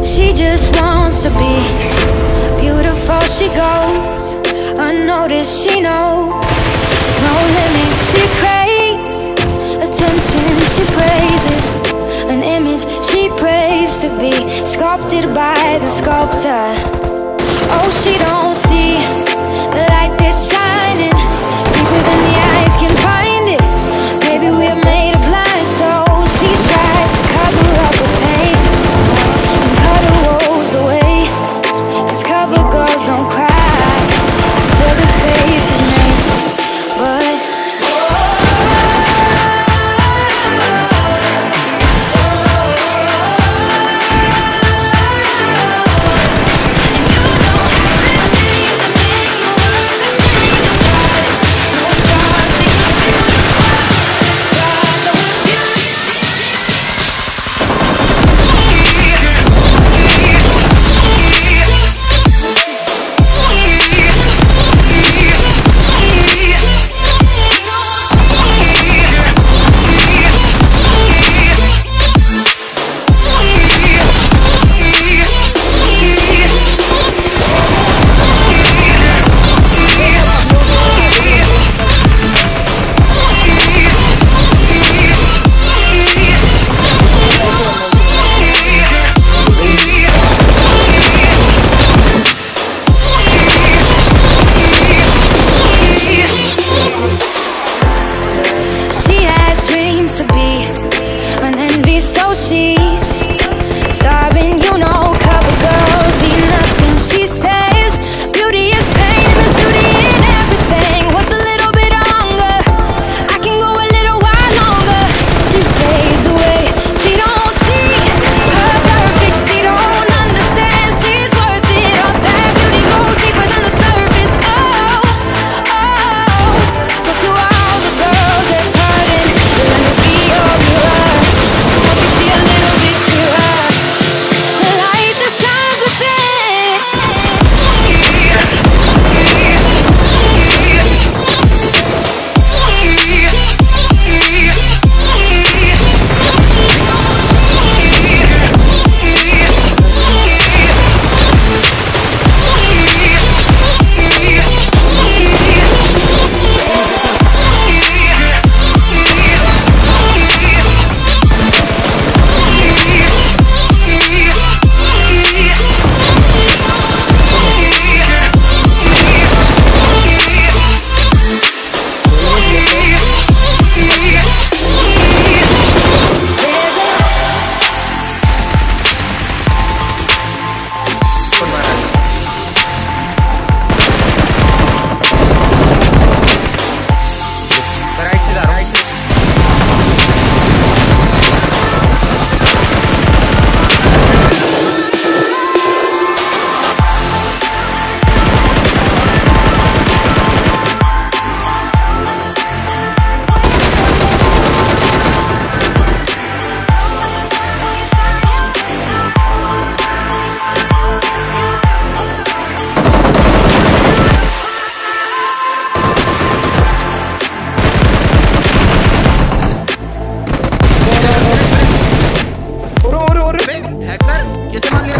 She just wants to be beautiful. She goes unnoticed. She knows no limits. She craves attention. She praises an image. She prays to be sculpted by the sculptor. Oh, she don't see the light that's shining deeper than the eyes can find it. Maybe we're made of blind souls. She tries to cover up the pain and cut her woes away, 'cause cover girls don't cry till the face is made. But so she's starving, you know. Cover girls eat nothing. She says beauty is pain and there's beauty in everything. What's a little bit of hunger? I can go a little while longer. She fades away. She don't see her perfect. She don't understand she's worth it. All that beauty goes deeper than the surface. Oh, oh. So to all the girls that's hurting, let me be your mirror. See a little bit clearer, the light that shines within. Hacker कैसे मान लिया?